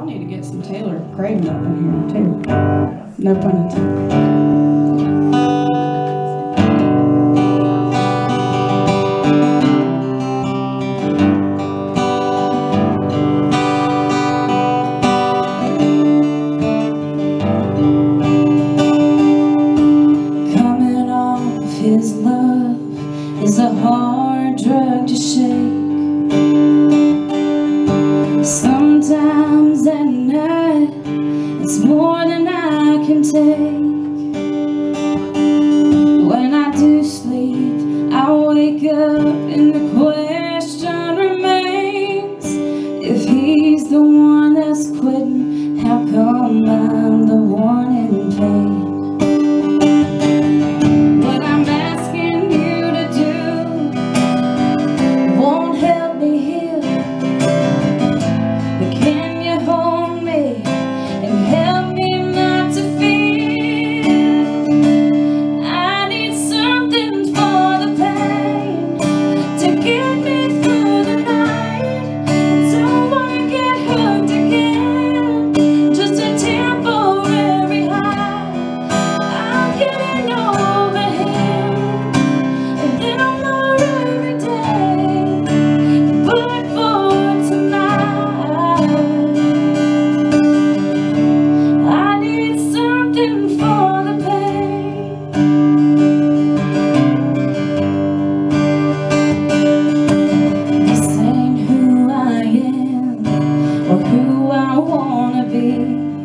need to get some Taylor Craven up in here too. No pun intended. His love is a hard drug to shake. Sometimes at night it's more than I can take. When I do sleep, I wake up and the question remains, if he's the one that's quitting, how come I'm the one in pain? Who I wanna be.